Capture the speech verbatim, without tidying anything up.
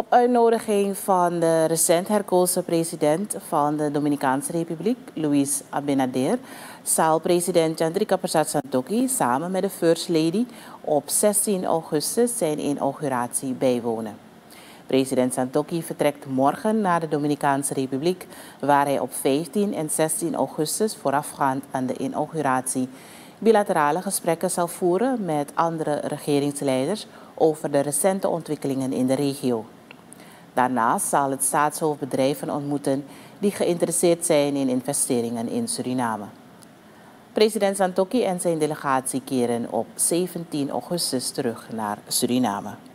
uitnodiging van de recent herkozen president van de Dominicaanse Republiek, Luis Abinader, zal president Chandrika Persat Santokhi samen met de First Lady op zestien augustus zijn inauguratie bijwonen. President Santokhi vertrekt morgen naar de Dominicaanse Republiek, waar hij op vijftien en zestien augustus voorafgaand aan de inauguratie bilaterale gesprekken zal voeren met andere regeringsleiders over de recente ontwikkelingen in de regio. Daarnaast zal het staatshoofd bedrijven ontmoeten die geïnteresseerd zijn in investeringen in Suriname. President Santokhi en zijn delegatie keren op zeventien augustus terug naar Suriname.